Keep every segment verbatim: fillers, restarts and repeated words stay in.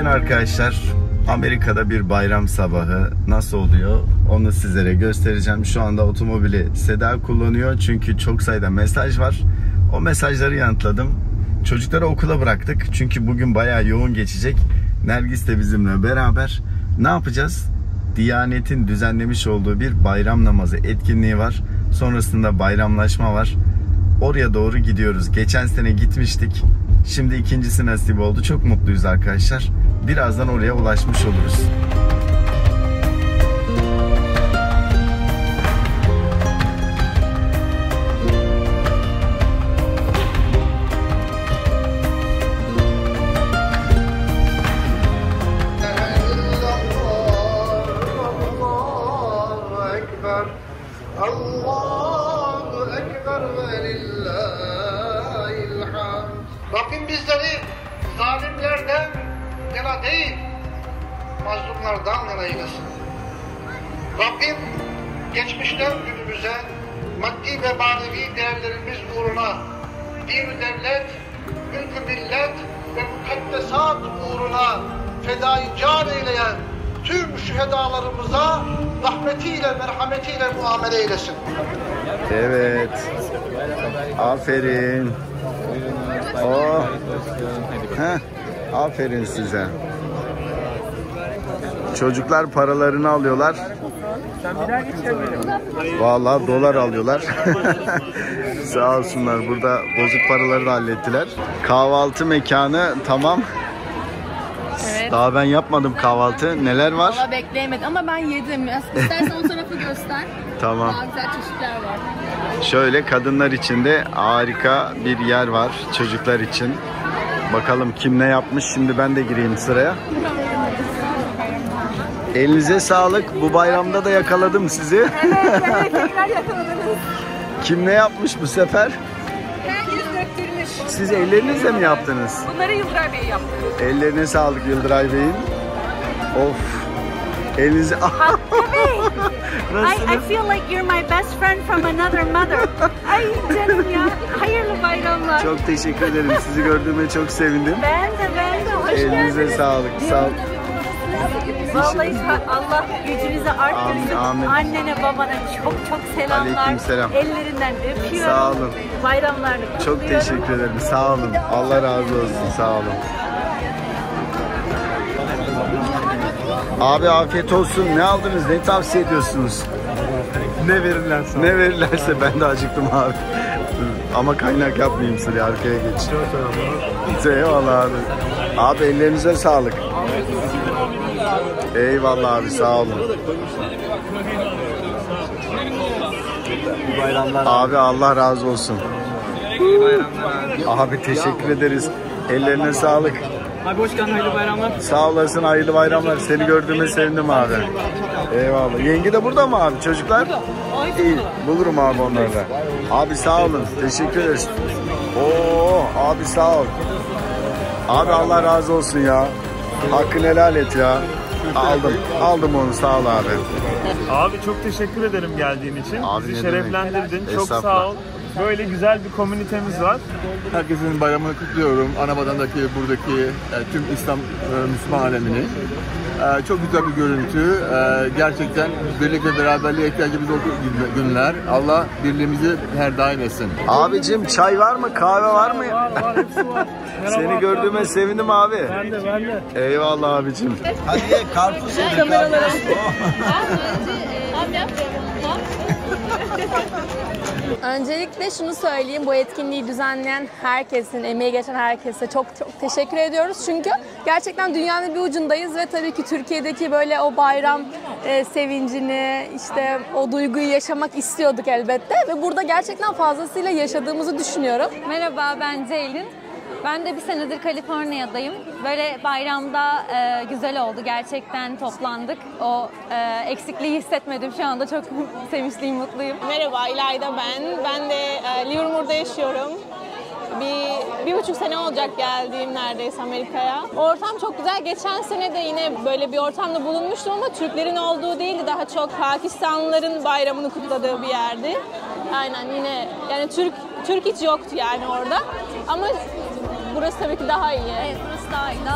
arkadaşlar. Amerika'da bir bayram sabahı nasıl oluyor onu sizlere göstereceğim. Şu anda otomobili Seda kullanıyor çünkü çok sayıda mesaj var. O mesajları yanıtladım. Çocukları okula bıraktık çünkü bugün bayağı yoğun geçecek. Nergis de bizimle beraber. Ne yapacağız? Diyanet'in düzenlemiş olduğu bir bayram namazı etkinliği var. Sonrasında bayramlaşma var. Oraya doğru gidiyoruz. Geçen sene gitmiştik. Şimdi ikincisi nasip oldu. Çok mutluyuz arkadaşlar. Birazdan oraya ulaşmış oluruz. Rabbim bizleri zalimlerden yana değil, mazlumlardan yana eylesin. Rabbim geçmişten günümüze maddi ve manevi değerlerimiz uğruna din-i devlet, mülk-ü millet ve mukaddesat uğruna fedai can eyleyen tüm şühedalarımıza rahmetiyle, merhametiyle muamele eylesin. Evet. Aferin. Oh. Heh. Aferin size. Çocuklar paralarını alıyorlar. Vallahi dolar alıyorlar. Sağ olsunlar. Burada bozuk paraları da hallettiler. Kahvaltı mekanı tamam. Evet. Daha ben yapmadım kahvaltı. Neler var? Valla bekleyemedim ama ben yedim. İstersen o tarafı göster. Tamam. Daha güzel çeşitler var. Şöyle kadınlar için de harika bir yer var. Çocuklar için. Bakalım kim ne yapmış. Şimdi ben de gireyim sıraya. Elinize sağlık. Bu bayramda da yakaladım sizi. Evet, evet, tekrar yakaladınız. Kim ne yapmış bu sefer? Herkes döktürmüş. Siz ellerinizle mi yaptınız? Bunları Yıldıray Bey yaptı. Ellerine sağlık Yıldıray Bey'in. Of. Elinize... I, I feel like you're my best friend from another mother. Ay canım ya. Hayırlı bayramlar. Çok teşekkür ederim. Sizi gördüğüme çok sevindim. Ben de ben de. Hoş Elinize geldiniz. sağlık. Sağ ol. Vallahi Allah gücünüzü arttırsın. Amin, amin. Annene babana çok çok selamlar. Aleykümselam. Ellerinden öpüyorum. Sağ olun. Bayramlarını Çok kutluyorum. teşekkür ederim. Sağ olun. Allah razı olsun. Sağ olun. Abi afiyet olsun. Ne aldınız? Ne tavsiye ediyorsunuz? Ne verirlerse. Ne verirlerse ben de acıktım abi. Ama kaynak yapmayayım sıraya. Arkaya geç. Eyvallah abi. Abi ellerinize sağlık. Eyvallah abi sağ olun. Abi Allah razı olsun. Abi teşekkür ederiz. Ellerine sağlık. Abi hoş geldin, hayırlı bayramlar. Sağ olasın, hayırlı bayramlar. Seni gördüğüme sevindim abi. Eyvallah. Yenge de burada mı abi çocuklar? İyi, bulurum abi onları da. Abi sağ olun, teşekkür ederiz. Oo, abi sağ ol. Abi Allah razı olsun ya. Hakkını helal et ya. Aldım, aldım onu, sağ ol abi. Abi çok teşekkür ederim geldiğin için. Abi bizi ne şereflendirdin. demek? Çok sağ ol. Böyle güzel bir komünitemiz var. Herkesin bayramını kutluyorum. Anavada'daki, buradaki e, tüm İslam e, Müslüman alemini. E, çok güzel bir görüntü. E, gerçekten birlik ve beraberliğe ihtiyacımız olduğu günler. Allah birliğimizi her daim etsin. Abicim çay var mı? Kahve var mı? Var var, hepsi var. Merhaba, Seni gördüğüme sevindim abi. Ben de ben de. Eyvallah abicim. Hadi ye karpuz ye. Kameralara. Öncelikle şunu söyleyeyim, bu etkinliği düzenleyen herkesin, emeği geçen herkese çok çok teşekkür ediyoruz. Çünkü gerçekten dünyanın bir ucundayız ve tabii ki Türkiye'deki böyle o bayram e, sevincini, işte o duyguyu yaşamak istiyorduk elbette. Ve burada gerçekten fazlasıyla yaşadığımızı düşünüyorum. Merhaba, ben Ceylin. Ben de bir senedir Kaliforniya'dayım. Böyle bayramda e, güzel oldu. Gerçekten toplandık. O e, eksikliği hissetmedim. Şu anda çok sevinçliyim, mutluyum. Merhaba, İlayda ben. Ben de e, Livermore'da yaşıyorum. Bir, bir buçuk sene olacak geldiğim neredeyse Amerika'ya. Ortam çok güzel. Geçen sene de yine böyle bir ortamda bulunmuştum ama Türklerin olduğu değildi. Daha çok Pakistanlıların bayramını kutladığı bir yerdi. Aynen yine yani Türk Türk hiç yoktu yani orada. Ama burası tabii ki daha iyi. Evet, burası daha iyi. Daha sıcak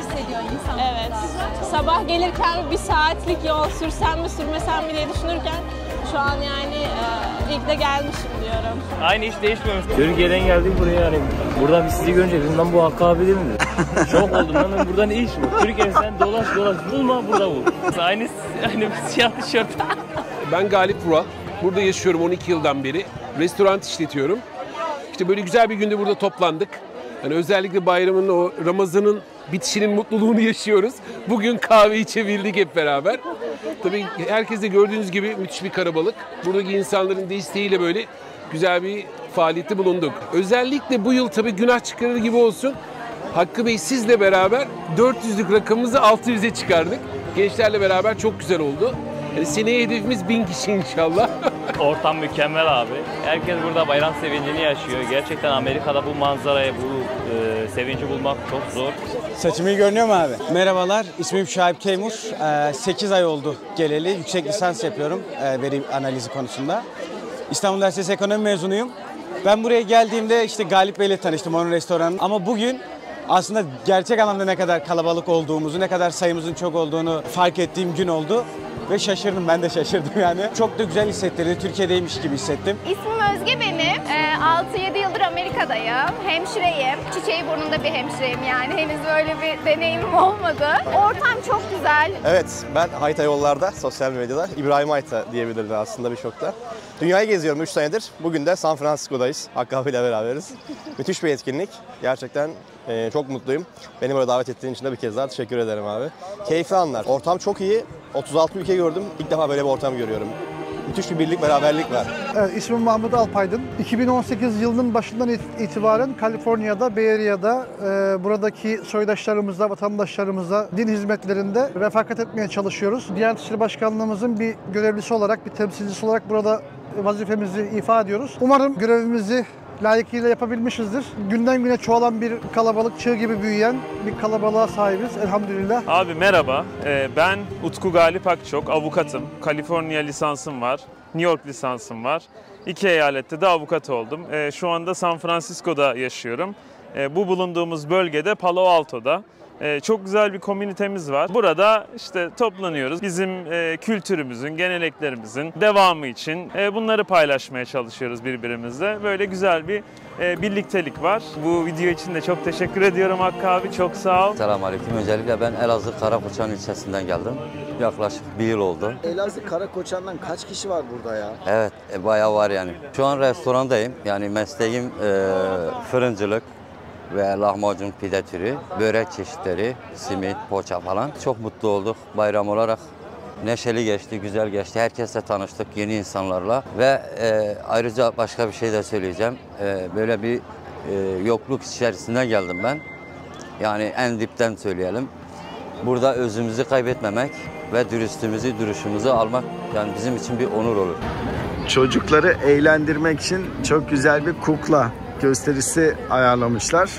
hissediyor insan. Evet. Sabah gelirken bir saatlik yol sürsem mi sürmesem mi diye düşünürken şu an yani e, ilk de gelmişim diyorum. Aynı hiç değişmiyormuş. Türkiye'den geldik buraya yani. Buradan biz sizi görünce dedim lan bu Hakkı abi değil mi? Şok oldum lan, burada ne iş bu? Türkiye'den dolaş dolaş bulma, burada bul. Aynı, aynı siyah tişört. Ben Galip Vural. Burada yaşıyorum on iki yıldan beri. Restoran işletiyorum. İşte böyle güzel bir günde burada toplandık. Yani özellikle bayramın, o Ramazan'ın bitişinin mutluluğunu yaşıyoruz. Bugün kahve içebildik hep beraber. Tabii herkes de gördüğünüz gibi müthiş bir kalabalık. Buradaki insanların desteğiyle böyle güzel bir faaliyette bulunduk. Özellikle bu yıl tabii günah çıkarır gibi olsun. Hakkı Bey sizle beraber dört yüzlük rakamımızı altı yüze çıkardık. Gençlerle beraber çok güzel oldu. Yani seneye hedefimiz bin kişi inşallah. Ortam mükemmel abi. Herkes burada bayram sevincini yaşıyor. Gerçekten Amerika'da bu manzarayı, bu e, sevinci bulmak çok zor. Seçim iyi görünüyor mu abi? Merhabalar, ismim Şahip Keymur. sekiz ay oldu geleli. Yüksek lisans yapıyorum veri analizi konusunda. İstanbul Üniversitesi Ekonomi mezunuyum. Ben buraya geldiğimde işte Galip Bey'le tanıştım, onun restoranı. Ama bugün aslında gerçek anlamda ne kadar kalabalık olduğumuzu, ne kadar sayımızın çok olduğunu fark ettiğim gün oldu. Ve şaşırdım, ben de şaşırdım yani. Çok da güzel hissettirdi, Türkiye'deymiş gibi hissettim. İsmim Özge benim. altı yedi yıldır Amerika'dayım. Hemşireyim. Çiçeği burnunda bir hemşireyim yani. Henüz böyle bir deneyimim olmadı. Ortam çok güzel. Evet, ben Hayta Yollar'da, sosyal medyada İbrahim Hayta diyebilirim aslında birçok da. Dünyayı geziyorum üç senedir. Bugün de San Francisco'dayız. Hakkı abiyle beraberiz. Müthiş bir etkinlik. Gerçekten e, çok mutluyum. Beni böyle davet ettiğin için de bir kez daha teşekkür ederim abi. Keyifli anlar. Ortam çok iyi. otuz altı ülke gördüm. İlk defa böyle bir ortam görüyorum. Müthiş bir birlik, beraberlik var. Evet, ismim Mahmut Alpaydın. iki bin on sekiz yılının başından itibaren Kaliforniya'da, Bay Area'da e, buradaki soydaşlarımızla, vatandaşlarımıza din hizmetlerinde refakat etmeye çalışıyoruz. Diyanet İşleri Başkanlığımızın bir görevlisi olarak, bir temsilcisi olarak burada vazifemizi ifa ediyoruz. Umarım görevimizi layıkıyla yapabilmişizdir. Günden güne çoğalan bir kalabalık, çığ gibi büyüyen bir kalabalığa sahibiz elhamdülillah. Abi merhaba, ee, ben Utku Galip Akçok, avukatım. Kaliforniya lisansım var, New York lisansım var. İki eyalette de avukat oldum. Ee, şu anda San Francisco'da yaşıyorum. Ee, bu bulunduğumuz bölgede Palo Alto'da. Ee, çok güzel bir komünitemiz var. Burada işte toplanıyoruz. Bizim e, kültürümüzün, geleneklerimizin devamı için e, bunları paylaşmaya çalışıyoruz birbirimizle. Böyle güzel bir e, birliktelik var. Bu video için de çok teşekkür ediyorum Hakkı abi. Çok sağ ol. Selamünaleyküm. Öncelikle ben Elazığ Karakoçan ilçesinden geldim. Yaklaşık bir yıl oldu. Elazığ Karakoçan'dan kaç kişi var burada ya? Evet, e, bayağı var yani. Şu an restorandayım. Yani mesleğim e, fırıncılık ve lahmacun, pide türü, börek çeşitleri, simit, poğaça falan. Çok mutlu olduk bayram olarak. Neşeli geçti, güzel geçti. Herkesle tanıştık, yeni insanlarla. Ve e, ayrıca başka bir şey de söyleyeceğim. E, böyle bir e, yokluk içerisinden geldim ben. Yani en dipten söyleyelim. Burada özümüzü kaybetmemek ve dürüstlüğümüzü, duruşumuzu almak yani bizim için bir onur olur. Çocukları eğlendirmek için çok güzel bir kukla gösterisi ayarlamışlar.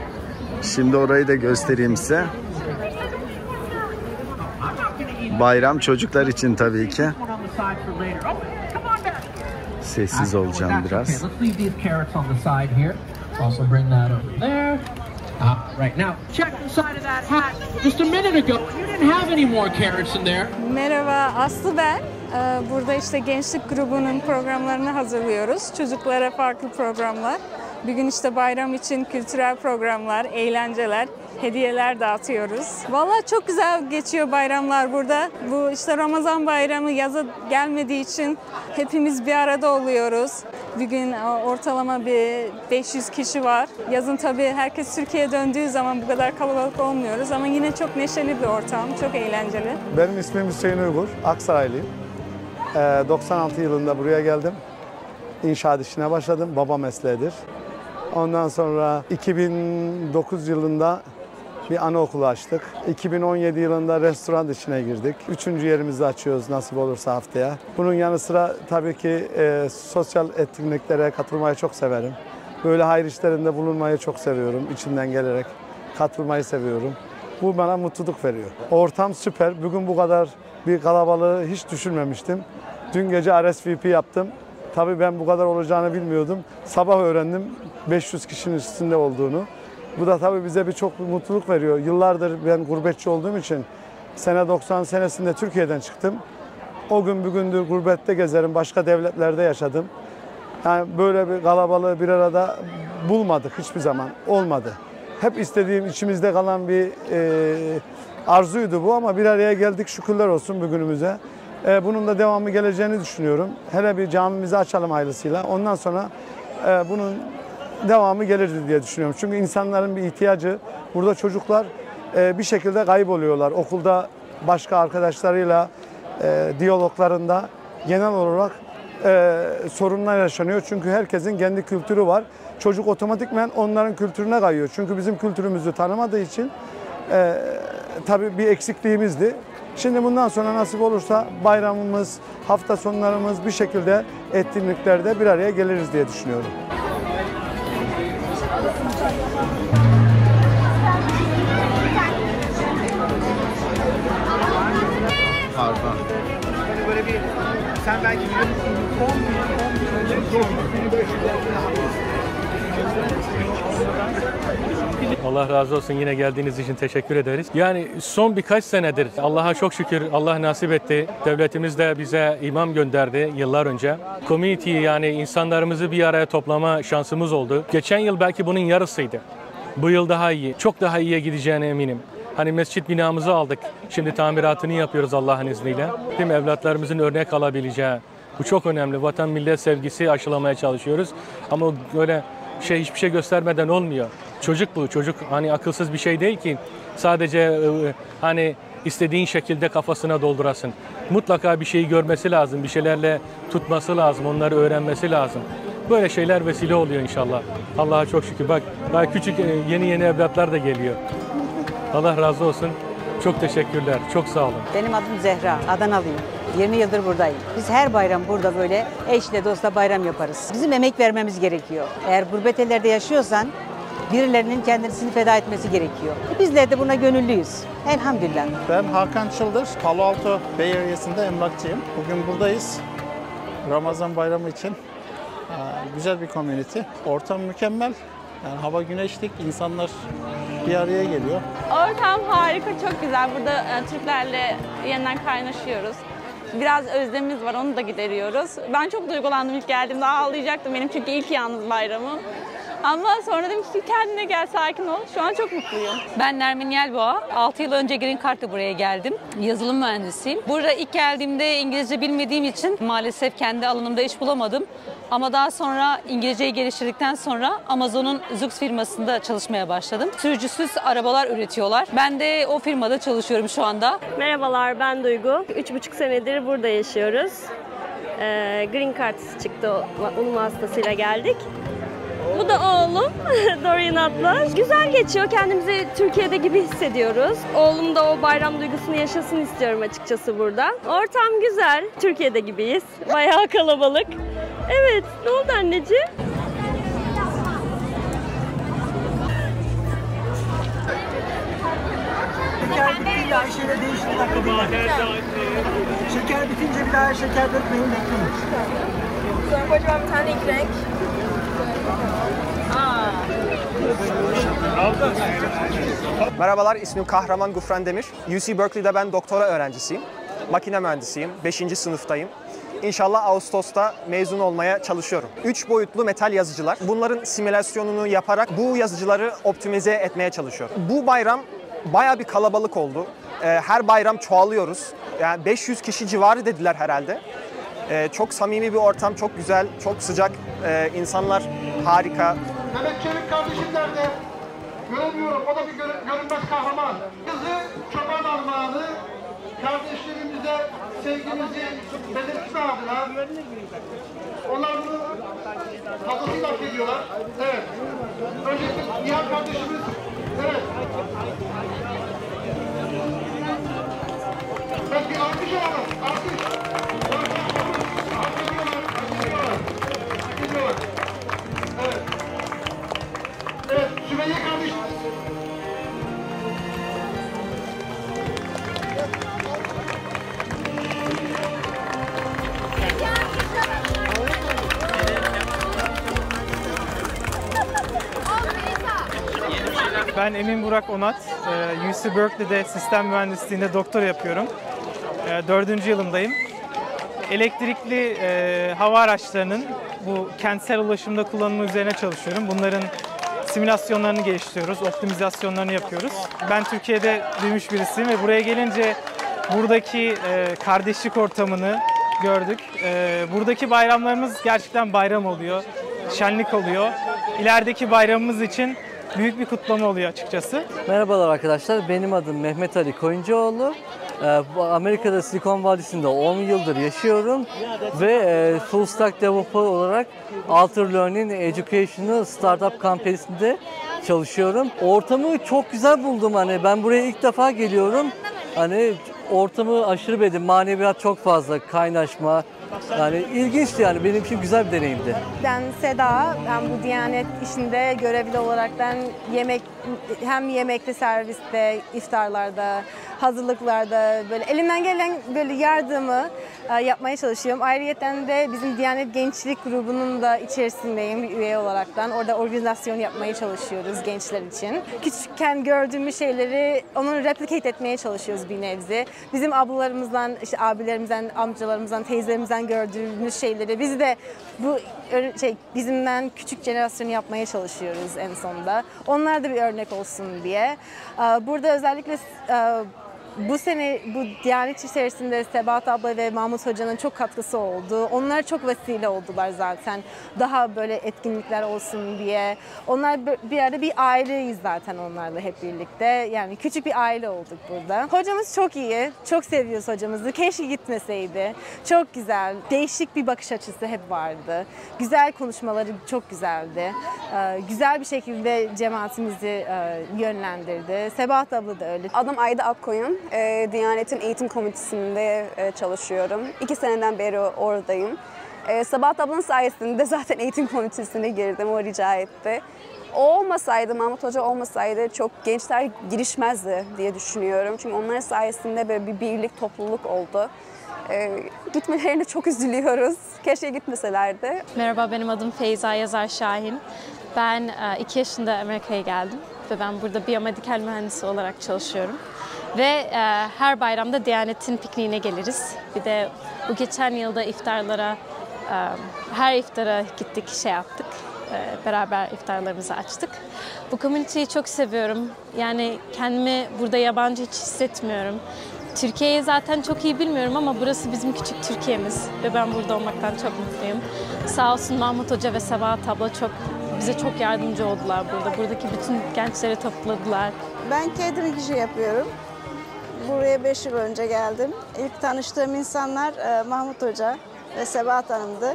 Şimdi orayı da göstereyim size. Bayram çocuklar için tabii ki. Sessiz olacağım biraz. Merhaba, Aslı ben. Burada işte gençlik grubunun programlarını hazırlıyoruz. Çocuklara farklı programlar. Bugün işte bayram için kültürel programlar, eğlenceler, hediyeler dağıtıyoruz. Vallahi çok güzel geçiyor bayramlar burada. Bu işte Ramazan bayramı yaza gelmediği için hepimiz bir arada oluyoruz. Bugün ortalama bir beş yüz kişi var. Yazın tabii herkes Türkiye'ye döndüğü zaman bu kadar kalabalık olmuyoruz ama yine çok neşeli bir ortam, çok eğlenceli. Benim ismim Hüseyin Uygur, Aksaraylıyım. doksan altı yılında buraya geldim. İnşaat işine başladım, baba mesleğidir. Ondan sonra iki bin dokuz yılında bir anaokulu açtık. iki bin on yedi yılında restoran işine girdik. Üçüncü yerimizi açıyoruz nasip olursa haftaya. Bunun yanı sıra tabii ki e, sosyal etkinliklere katılmayı çok severim. Böyle hayır işlerinde bulunmayı çok seviyorum. İçimden gelerek katılmayı seviyorum. Bu bana mutluluk veriyor. Ortam süper. Bugün bu kadar bir kalabalığı hiç düşünmemiştim. Dün gece R S V P yaptım. Tabii ben bu kadar olacağını bilmiyordum. Sabah öğrendim beş yüz kişinin üstünde olduğunu. Bu da tabii bize birçok mutluluk veriyor. Yıllardır ben gurbetçi olduğum için sene doksan senesinde Türkiye'den çıktım. O gün bugündür gurbette gezerim, başka devletlerde yaşadım. Yani böyle bir kalabalığı bir arada bulmadık hiçbir zaman, olmadı. Hep istediğim, içimizde kalan bir e, arzuydu bu ama bir araya geldik, şükürler olsun bugünümüze. E, bunun da devamı geleceğini düşünüyorum. Hele bir camimizi açalım hayırlısıyla. Ondan sonra e, bunun devamı gelirdi diye düşünüyorum. Çünkü insanların bir ihtiyacı, burada çocuklar e, bir şekilde kayboluyorlar. Okulda başka arkadaşlarıyla e, diyaloglarında genel olarak e, sorunlar yaşanıyor. Çünkü herkesin kendi kültürü var. Çocuk otomatikmen onların kültürüne kayıyor. Çünkü bizim kültürümüzü tanımadığı için e, tabii bir eksikliğimizdi. Şimdi bundan sonra nasip olursa bayramımız, hafta sonlarımız bir şekilde etkinliklerde bir araya geliriz diye düşünüyorum. Pardon. Böyle bir sen belki on Allah razı olsun, yine geldiğiniz için teşekkür ederiz. Yani son birkaç senedir Allah'a çok şükür Allah nasip etti. Devletimiz de bize imam gönderdi yıllar önce. Community, yani insanlarımızı bir araya toplama şansımız oldu. Geçen yıl belki bunun yarısıydı. Bu yıl daha iyi, çok daha iyiye gideceğine eminim. Hani mescit binamızı aldık. Şimdi tamiratını yapıyoruz Allah'ın izniyle. Tüm evlatlarımızın örnek alabileceği. Bu çok önemli. Vatan millet sevgisi aşılamaya çalışıyoruz. Ama böyle şey hiçbir şey göstermeden olmuyor. Çocuk bu. Çocuk hani akılsız bir şey değil ki. Sadece hani istediğin şekilde kafasına doldurasın. Mutlaka bir şeyi görmesi lazım. Bir şeylerle tutması lazım. Onları öğrenmesi lazım. Böyle şeyler vesile oluyor inşallah. Allah'a çok şükür. Bak daha küçük yeni yeni evlatlar da geliyor. Allah razı olsun. Çok teşekkürler. Çok sağ olun. Benim adım Zehra. Adanalıyım. yirmi yıldır buradayım. Biz her bayram burada böyle eşle dostla bayram yaparız. Bizim emek vermemiz gerekiyor. Eğer gurbet ellerde yaşıyorsan birilerinin kendisini feda etmesi gerekiyor. Bizler de buna gönüllüyüz. Elhamdülillah. Ben Hakan Çıldır. Palo Alto Bay Area'sında emlakçıyım. Bugün buradayız. Ramazan bayramı için. Güzel bir community. Ortam mükemmel. Yani hava güneşlik, insanlar bir araya geliyor. Ortam harika, çok güzel. Burada e, Türklerle yeniden kaynaşıyoruz. Biraz özlemimiz var, onu da gideriyoruz. Ben çok duygulandım ilk geldiğimde, ağlayacaktım benim çünkü ilk yalnız bayramım. Ama sonra dedim ki kendine gel, sakin ol. Şu an çok mutluyum. Ben Nermin Yelboğa. altı yıl önce Green Card'la buraya geldim. Yazılım mühendisiyim. Burada ilk geldiğimde İngilizce bilmediğim için maalesef kendi alanımda iş bulamadım. Ama daha sonra İngilizceyi geliştirdikten sonra Amazon'un Zoox firmasında çalışmaya başladım. Sürücüsüz arabalar üretiyorlar. Ben de o firmada çalışıyorum şu anda. Merhabalar, ben Duygu. Üç buçuk senedir burada yaşıyoruz. Ee, Green Card çıktı, onun vasıtasıyla geldik. Bu da oğlum, Dorian adlı. Güzel geçiyor, kendimizi Türkiye'de gibi hissediyoruz. Oğlum da o bayram duygusunu yaşasın istiyorum açıkçası burada. Ortam güzel, Türkiye'de gibiyiz. Bayağı kalabalık. Evet, ne oldu anneciğim? Şeker bitince her şeyde değişiklik takılıyor. Şeker bitince bir daha şeker dökmeyin, bekleyin. Sonra kocaman bir tane iki renk. Merhabalar, ismim Kahraman Gufran Demir. U C Berkeley'de ben doktora öğrencisiyim. Makine mühendisiyim, beşinci sınıftayım. İnşallah Ağustos'ta mezun olmaya çalışıyorum. Üç boyutlu metal yazıcılar. Bunların simülasyonunu yaparak bu yazıcıları optimize etmeye çalışıyorum. Bu bayram bayağı bir kalabalık oldu. Her bayram çoğalıyoruz. Yani beş yüz kişi civarı dediler herhalde. Çok samimi bir ortam, çok güzel, çok sıcak. İnsanlar harika. Mehmet Çelik kardeşim nerede? Göremiyorum, o da bir görün görünmez kahraman. Kızı çoban armağanı, kardeşlerimize sevgimizi belirtme adına. Onlar bunu fazlasıyla hak ediyorlar. Evet. Öncelikle Nihat kardeşimiz, evet. Evet, bir alkış alalım, alkış. Hak ediyorlar, hak ediyorlar, hak ediyorlar. Evet. Evet, Sümeyye kardeşim. Ben Emin Burak Onat. U C Berkeley'de sistem mühendisliğinde doktor yapıyorum. Dördüncü yılımdayım. Elektrikli e, hava araçlarının bu kentsel ulaşımda kullanımı üzerine çalışıyorum. Bunların simülasyonlarını geliştiriyoruz, optimizasyonlarını yapıyoruz. Ben Türkiye'de büyümüş birisiyim ve buraya gelince buradaki e, kardeşlik ortamını gördük. E, buradaki bayramlarımız gerçekten bayram oluyor, şenlik oluyor. İlerideki bayramımız için büyük bir kutlama oluyor açıkçası. Merhabalar arkadaşlar, benim adım Mehmet Ali Koyuncuoğlu. Amerika'da Silikon Vadisi'nde on yıldır yaşıyorum ve full stack developer olarak Alter Learning Educational Startup Company'sinde çalışıyorum. Ortamı çok güzel buldum. Hani ben buraya ilk defa geliyorum. Hani ortamı aşırı beğendim. Maneviyat çok fazla, kaynaşma. Yani ilginçti, yani benim için güzel bir deneyimdi. Ben Seda, ben bu Diyanet işinde görevli olarak ben yemek hem yemekte, serviste, iftarlarda, hazırlıklarda böyle elimden gelen böyle yardımı yapmaya çalışıyorum. Ayrıyeten de bizim Diyanet Gençlik grubunun da içerisindeyim bir üye olaraktan. Orada organizasyon yapmaya çalışıyoruz gençler için. Küçükken gördüğümüz şeyleri onu replicate etmeye çalışıyoruz bir nebze. Bizim ablalarımızdan, işte abilerimizden, amcalarımızdan, teyzelerimizden gördüğümüz şeyleri biz de bu şey bizimden küçük jenerasyonu yapmaya çalışıyoruz en sonunda. Onlar da bir örnek olsun diye. Burada özellikle bu sene bu Diyanet içerisinde Sebahat abla ve Mahmut Hoca'nın çok katkısı oldu. Onlar çok vesile oldular zaten. Daha böyle etkinlikler olsun diye. Onlar bir arada bir aileyiz zaten onlarla hep birlikte. Yani küçük bir aile olduk burada. Hocamız çok iyi. Çok seviyoruz hocamızı. Keşke gitmeseydi. Çok güzel. Değişik bir bakış açısı hep vardı. Güzel konuşmaları çok güzeldi. Güzel bir şekilde cemaatimizi yönlendirdi. Sebahat abla da öyle. Adım Ayda Akkoyun. E, Diyanet'in eğitim komitesinde e, çalışıyorum. İki seneden beri oradayım. E, Sabahat ablanın sayesinde zaten eğitim komitesine girdim, o rica etti. O olmasaydı, Mahmut Hoca olmasaydı çok gençler girişmezdi diye düşünüyorum. Çünkü onların sayesinde böyle bir birlik, topluluk oldu. E, gitmelerine çok üzülüyoruz. Keşke gitmeselerdi. Merhaba, benim adım Feyza Yazar Şahin. Ben iki yaşında Amerika'ya geldim ve ben burada biyomedikal mühendisi olarak çalışıyorum. Ve e, her bayramda Diyanet'in pikniğine geliriz. Bir de bu geçen yılda iftarlara, e, her iftara gittik, şey yaptık. E, beraber iftarlarımızı açtık. Bu community'yi çok seviyorum. Yani kendimi burada yabancı hiç hissetmiyorum. Türkiye'yi zaten çok iyi bilmiyorum ama burası bizim küçük Türkiye'miz. Ve ben burada olmaktan çok mutluyum. Sağ olsun Mahmut Hoca ve Sebahat abla çok bize çok yardımcı oldular burada. Buradaki bütün gençleri topladılar. Ben catering işi yapıyorum. Buraya beş yıl önce geldim. İlk tanıştığım insanlar e, Mahmut Hoca ve Sebahat Hanım'dı.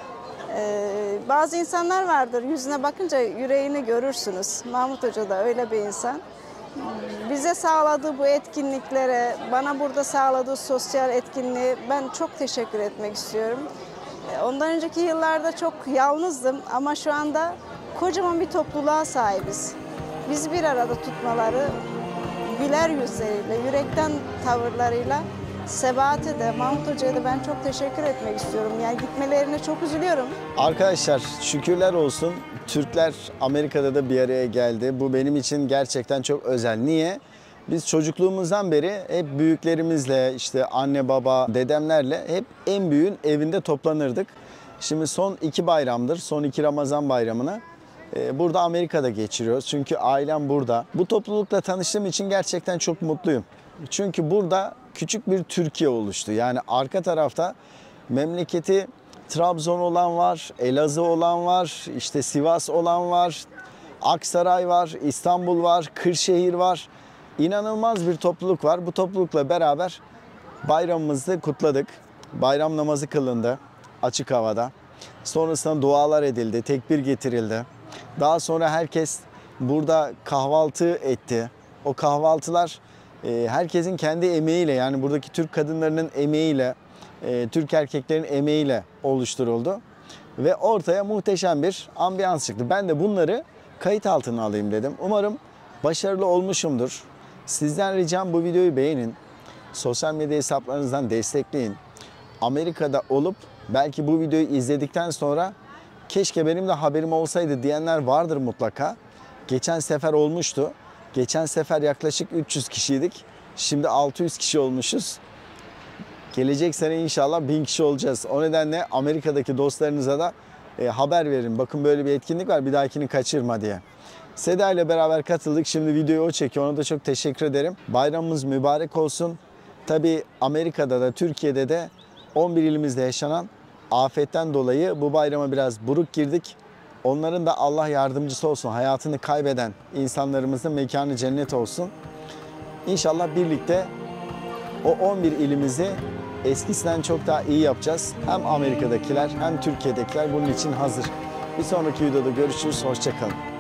E, bazı insanlar vardır, yüzüne bakınca yüreğini görürsünüz. Mahmut Hoca da öyle bir insan. Bize sağladığı bu etkinliklere, bana burada sağladığı sosyal etkinliğe ben çok teşekkür etmek istiyorum. E, ondan önceki yıllarda çok yalnızdım ama şu anda kocaman bir topluluğa sahibiz. Bizi bir arada tutmaları, güler yüzleriyle, yürekten tavırlarıyla Sebahat'e de, Mahmut Hoca'ya da ben çok teşekkür etmek istiyorum. Yani gitmelerine çok üzülüyorum. Arkadaşlar şükürler olsun Türkler Amerika'da da bir araya geldi. Bu benim için gerçekten çok özel. Niye? Biz çocukluğumuzdan beri hep büyüklerimizle, işte anne baba, dedemlerle hep en büyüğün evinde toplanırdık. Şimdi son iki bayramdır, son iki Ramazan bayramını burada Amerika'da geçiriyoruz. Çünkü ailem burada. Bu toplulukla tanıştığım için gerçekten çok mutluyum. Çünkü burada küçük bir Türkiye oluştu. Yani arka tarafta memleketi Trabzon olan var, Elazığ olan var, işte Sivas olan var, Aksaray var, İstanbul var, Kırşehir var. İnanılmaz bir topluluk var. Bu toplulukla beraber bayramımızı kutladık. Bayram namazı kılındı açık havada. Sonrasında dualar edildi, tekbir getirildi. Daha sonra herkes burada kahvaltı etti. O kahvaltılar herkesin kendi emeğiyle, yani buradaki Türk kadınlarının emeğiyle, Türk erkeklerin emeğiyle oluşturuldu. Ve ortaya muhteşem bir ambiyans çıktı. Ben de bunları kayıt altına alayım dedim. Umarım başarılı olmuşumdur. Sizden ricam bu videoyu beğenin. Sosyal medya hesaplarınızdan destekleyin. Amerika'da olup belki bu videoyu izledikten sonra keşke benim de haberim olsaydı diyenler vardır mutlaka. Geçen sefer olmuştu. Geçen sefer yaklaşık üç yüz kişiydik. Şimdi altı yüz kişi olmuşuz. Gelecek sene inşallah bin kişi olacağız. O nedenle Amerika'daki dostlarınıza da e, haber verin. Bakın böyle bir etkinlik var, bir dahakini kaçırma diye. Seda ile beraber katıldık. Şimdi videoyu o çekiyor. Ona da çok teşekkür ederim. Bayramımız mübarek olsun. Tabii Amerika'da da Türkiye'de de on bir ilimizde yaşanan afetten dolayı bu bayrama biraz buruk girdik. Onların da Allah yardımcısı olsun. Hayatını kaybeden insanlarımızın mekanı cennet olsun. İnşallah birlikte o on bir ilimizi eskisinden çok daha iyi yapacağız. Hem Amerika'dakiler hem Türkiye'dekiler bunun için hazır. Bir sonraki videoda görüşürüz. Hoşça kalın.